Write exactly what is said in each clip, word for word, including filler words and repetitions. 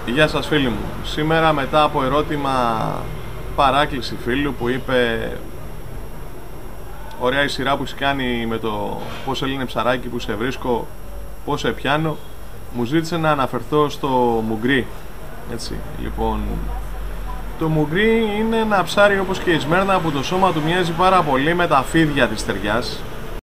Γεια σας φίλοι μου. Σήμερα μετά από ερώτημα παράκληση φίλου που είπε ωραία η σειρά που έχει κάνει με το πώς έλυνε ψαράκι που σε βρίσκω, πώς σε πιάνω, μου ζήτησε να αναφερθώ στο μουγκρί. Έτσι, λοιπόν, το μουγκρί είναι ένα ψάρι όπως και η σμέρνα που το σώμα του μοιάζει πάρα πολύ με τα φίδια της στεριάς.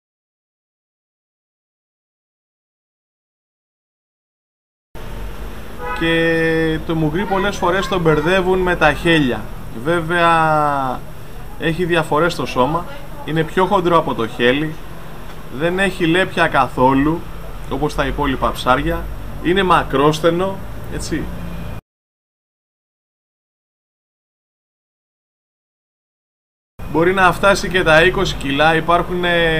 Και το μουγκρί πολλές φορές το μπερδεύουν με τα χέλια. Βέβαια έχει διαφορές στο σώμα, είναι πιο χοντρό από το χέλι, δεν έχει λέπια καθόλου όπως τα υπόλοιπα ψάρια, είναι μακρόστενο, έτσι. Μπορεί να φτάσει και τα είκοσι κιλά, υπάρχουν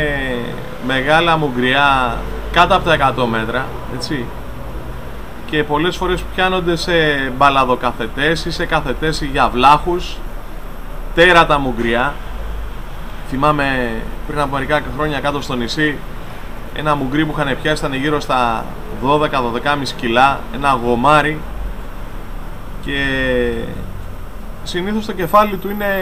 μεγάλα μουγκριά κάτω από τα εκατό μέτρα, έτσι. Και πολλές φορές πιάνονται σε μπαλαδοκαθετές ή σε καθετές για βλάχους, τέρατα μουγκριά. Θυμάμαι πριν από μερικά χρόνια κάτω στο νησί, ένα μουγκρί που είχαν πιάσει ήταν γύρω στα δώδεκα με δώδεκα κόμμα πέντε κιλά, ένα γομάρι, και συνήθως το κεφάλι του είναι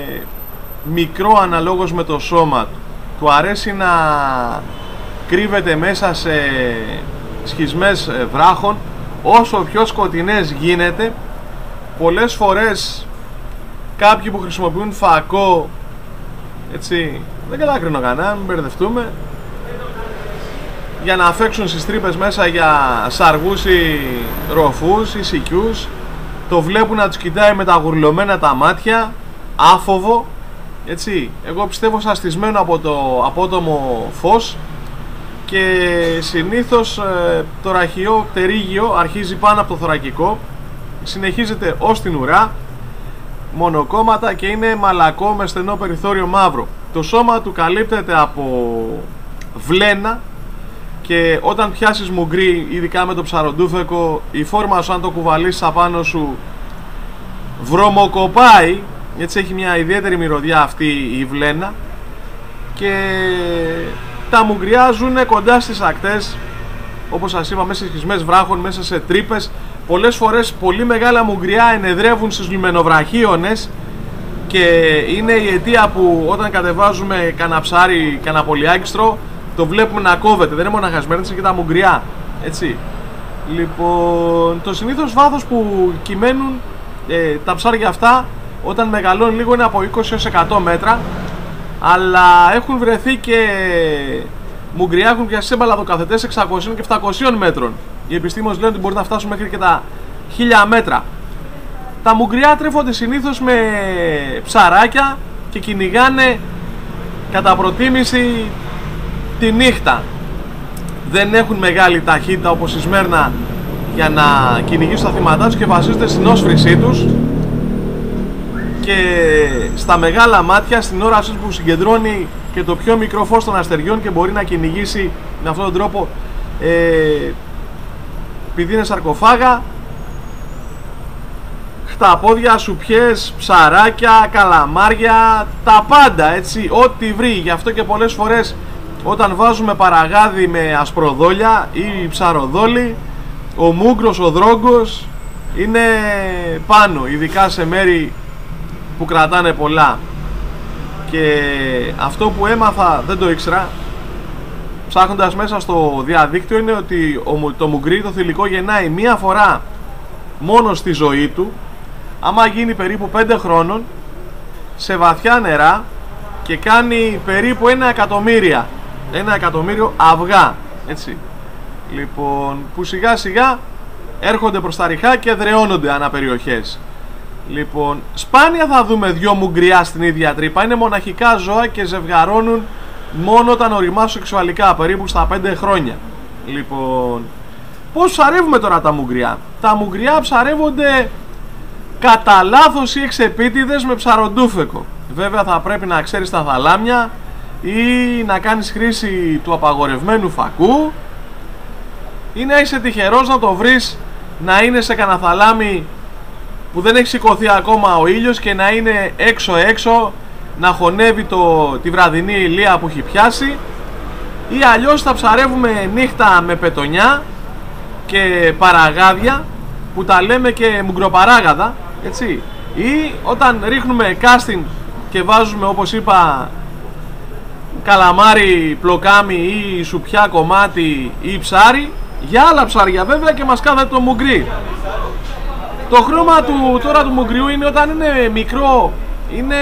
μικρό αναλόγως με το σώμα του. Του αρέσει να κρύβεται μέσα σε σχισμές βράχων, όσο πιο σκοτεινές γίνεται. Πολλές φορές κάποιοι που χρησιμοποιούν φακό, έτσι, δεν κατάκρινω κανένα, μην μπερδευτούμε, για να αφέξουν στις τρύπες μέσα για σαργούς ή ροφούς ή σικιούς, το βλέπουν να τους κοιτάει με τα γουρλωμένα τα μάτια, άφοβο, έτσι. Εγώ πιστεύω σαστισμένο από το απότομο φως, και συνήθως ε, το ραχιό πτερίγιο αρχίζει πάνω από το θωρακικό, συνεχίζεται ως την ουρά, μονοκόμματα, και είναι μαλακό με στενό περιθώριο μαύρο. Το σώμα του καλύπτεται από βλένα, και όταν πιάσεις μουγκρί, ειδικά με το ψαροντούφεκο, η φόρμα σου, αν το κουβαλήσεις απάνω σου, βρωμοκοπάει, έτσι, έχει μια ιδιαίτερη μυρωδιά αυτή η βλένα. Και τα μουγκριά ζουν κοντά στις ακτές, όπως σας είπα, μέσα σε σχισμές βράχων, μέσα σε τρύπες. Πολλές φορές πολύ μεγάλα μουγκριά ενεδρεύουν στις λιμενοβραχίονες, και είναι η αιτία που όταν κατεβάζουμε κανένα ψάρι, κανένα πολυάγκιστρο, το βλέπουμε να κόβεται. Δεν είναι μόνο χασμένες, είναι και τα μουγκριά, έτσι. Λοιπόν, το συνήθως βάθος που κυμαίνουν ε, τα ψάρια αυτά όταν μεγαλώνουν λίγο είναι από είκοσι έως εκατό μέτρα, αλλά έχουν βρεθεί και μουγκριά, έχουν πιάσει σε μπαλαδοκαθετές εξακοσίων και επτακοσίων μέτρων. Οι επιστήμονες λένε ότι μπορεί να φτάσουν μέχρι και τα χίλια μέτρα. Τα μουγκριά τρέφονται συνήθως με ψαράκια και κυνηγάνε κατά προτίμηση τη νύχτα. Δεν έχουν μεγάλη ταχύτητα όπως η σμέρνα για να κυνηγήσουν τα θύματά τους, και βασίζονται στην όσφρησή τους και στα μεγάλα μάτια, στην όρασή που συγκεντρώνει και το πιο μικρό φως των αστεριών, και μπορεί να κυνηγήσει με αυτόν τον τρόπο ε, επειδή είναι σαρκοφάγα, χταπόδια, σουπιές, ψαράκια, καλαμάρια, τα πάντα, έτσι, ό,τι βρει. Γι' αυτό και πολλές φορές όταν βάζουμε παραγάδι με ασπροδόλια ή ψαροδόλι, ο μούγκρος, ο δρόγκος είναι πάνω, ειδικά σε μέρη που κρατάνε πολλά. Και αυτό που έμαθα, δεν το ήξερα ψάχνοντας μέσα στο διαδίκτυο, είναι ότι το μουγκρί, το θηλυκό, γεννάει μία φορά μόνο στη ζωή του, άμα γίνει περίπου πέντε χρόνων, σε βαθιά νερά, και κάνει περίπου ένα εκατομμύρια ένα εκατομμύριο αυγά, έτσι. Λοιπόν, που σιγά σιγά έρχονται προς τα ριχά και δρεώνονται ανά περιοχές. Λοιπόν, σπάνια θα δούμε δυο μουγκριά στην ίδια τρύπα. Είναι μοναχικά ζώα και ζευγαρώνουν μόνο όταν οριμάσουν σεξουαλικά, περίπου στα πέντε χρόνια. Λοιπόν, πώς ψαρεύουμε τώρα τα μουγκριά? Τα μουγκριά ψαρεύονται κατά λάθος ή εξεπίτηδες με ψαροντούφεκο. Βέβαια θα πρέπει να ξέρεις τα θαλάμια ή να κάνεις χρήση του απαγορευμένου φακού, ή να είσαι τυχερός να το βρεις να είναι σε κανένα θαλάμι που δεν έχει σηκωθεί ακόμα ο ήλιος και να είναι έξω έξω, να χωνεύει το, τη βραδινή ηλία που έχει πιάσει, ή αλλιώς θα ψαρεύουμε νύχτα με πετονιά και παραγάδια, που τα λέμε και μουγκροπαράγαδα, έτσι, ή όταν ρίχνουμε casting και βάζουμε, όπως είπα, καλαμάρι, πλοκάμι ή σουπιά κομμάτι ή ψάρι, για άλλα ψάρια βέβαια, και μας κάθεται το μουγκρί. Το χρώμα του τώρα του μουγκριού είναι, όταν είναι μικρό, είναι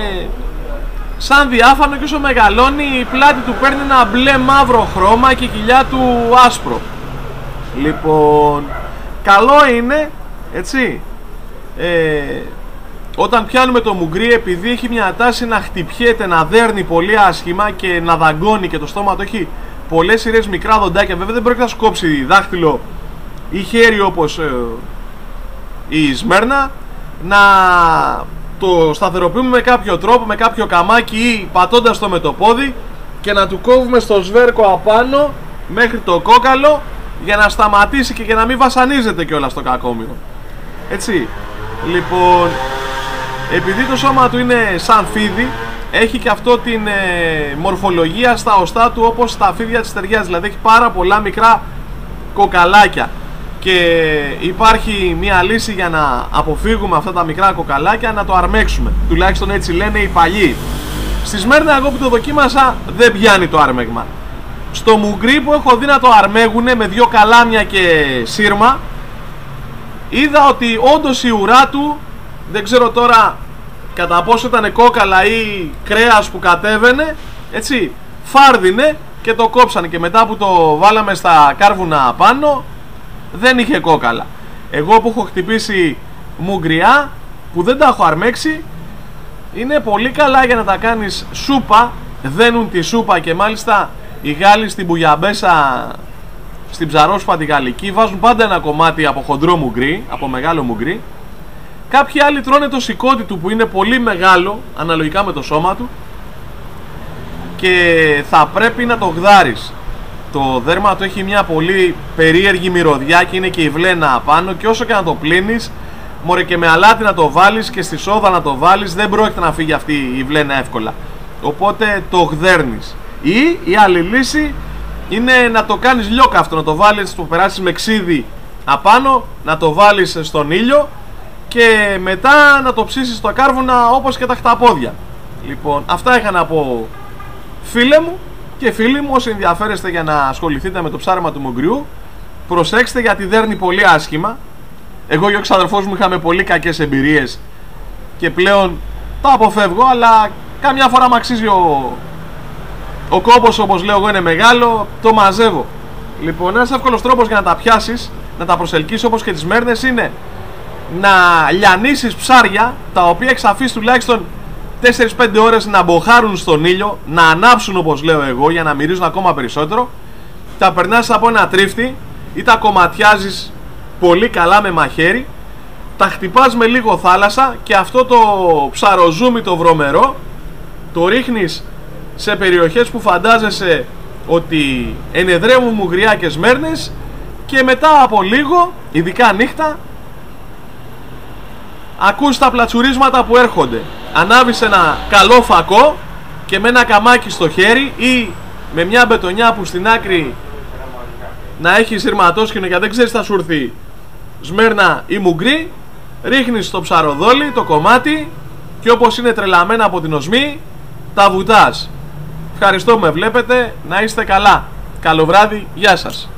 σαν διάφανο, και όσο μεγαλώνει η πλάτη του παίρνει ένα μπλε μαύρο χρώμα και η κοιλιά του άσπρο. Λοιπόν, καλό είναι, έτσι, ε, όταν πιάνουμε το μουγκρί, επειδή έχει μια τάση να χτυπιέται, να δέρνει πολύ άσχημα και να δαγκώνει, και το στόμα του έχει πολλές σειρές μικρά δοντάκια, βέβαια δεν πρόκειται να σκόψει δάχτυλο ή χέρι όπως ε, η Σμέρνα, να το σταθεροποιούμε με κάποιο τρόπο, με κάποιο καμάκι ή πατώντας το με το πόδι, και να του κόβουμε στο σβέρκο απάνω μέχρι το κόκαλο, για να σταματήσει και για να μην βασανίζεται κιόλας το κακόμοιρο. Έτσι, λοιπόν, επειδή το σώμα του είναι σαν φίδι, έχει και αυτό την ε, μορφολογία στα οστά του όπως τα φίδια της ταιριάς, δηλαδή έχει πάρα πολλά μικρά κοκαλάκια, και υπάρχει μια λύση για να αποφύγουμε αυτά τα μικρά κοκαλάκια, να το αρμέξουμε, τουλάχιστον έτσι λένε οι παλιοί. Στη Σμέρνα, εγώ που το δοκίμασα, δεν πιάνει το άρμεγμα. Στο μουγκρί που έχω δει να το αρμέγουνε με δύο καλάμια και σύρμα, είδα ότι όντως η ουρά του, δεν ξέρω τώρα κατά πόσο ήταν κόκαλα ή κρέας που κατέβαινε, έτσι, φάρδινε και το κόψανε, και μετά που το βάλαμε στα κάρβουνα πάνω δεν είχε κόκαλα. Εγώ που έχω χτυπήσει μουγκριά που δεν τα έχω αρμέξει, είναι πολύ καλά για να τα κάνεις σούπα, δένουν τη σούπα, και μάλιστα οι Γάλλοι στην μπουγιαμπέσα, στην ψαρόσπα τη γαλλική, βάζουν πάντα ένα κομμάτι από χοντρό μουγκρί, από μεγάλο μουγκρί. Κάποιοι άλλοι τρώνε το σηκώτη του που είναι πολύ μεγάλο αναλογικά με το σώμα του, και θα πρέπει να το γδάρεις. Το δέρμα του έχει μια πολύ περίεργη μυρωδιά και είναι και η βλένα απάνω, και όσο και να το πλύνεις, μωρέ, και με αλάτι να το βάλεις και στη σόδα να το βάλεις, δεν πρόκειται να φύγει αυτή η βλένα εύκολα. Οπότε το γδέρνεις. Ή η άλλη λύση είναι να το κάνεις λιόκαυτο, να το βάλεις, το περάσεις με ξύδι απάνω, να το βάλεις στον ήλιο και μετά να το ψήσεις στο κάρβουνα όπως και τα χταπόδια. Λοιπόν, αυτά είχα να πω, φίλε μου και φίλοι μου. Όσοι ενδιαφέρεστε για να ασχοληθείτε με το ψάρεμα του μουγκριού, προσέξτε, γιατί δέρνει πολύ άσχημα. Εγώ και ο ξαδερφός μου είχαμε πολύ κακές εμπειρίες και πλέον το αποφεύγω, αλλά καμιά φορά μ' αξίζει ο, ο κόμπος, όπως λέω εγώ, είναι μεγάλο, το μαζεύω. Λοιπόν, ένας εύκολος τρόπος για να τα πιάσεις, να τα προσελκύσεις όπως και τις μέρνες, είναι να λιανίσεις ψάρια τα οποία έχεις αφήσει τουλάχιστον τέσσερις πέντε ώρες να μποχάρουν στον ήλιο, να ανάψουν όπως λέω εγώ, για να μυρίζουν ακόμα περισσότερο. Τα περνάς από ένα τρίφτη ή τα κομματιάζεις πολύ καλά με μαχαίρι, τα χτυπάς με λίγο θάλασσα και αυτό το ψαροζούμι το βρωμερό το ρίχνεις σε περιοχές που φαντάζεσαι ότι ενεδρεύουν μουγκριά και σμέρνες, και μετά από λίγο, ειδικά νύχτα, ακούς τα πλατσουρίσματα που έρχονται. Ανάβεις ένα καλό φακό και με ένα καμάκι στο χέρι ή με μια μπετονιά που στην άκρη να έχει σειρματόσκηνο και δεν ξέρεις θα σου έρθει σμέρνα ή μουγκρί, ρίχνεις το ψαροδόλι, το κομμάτι, και όπως είναι τρελαμένα από την οσμή, τα βουτάς. Ευχαριστώ που με βλέπετε, να είστε καλά. Καλό βράδυ, γεια σας.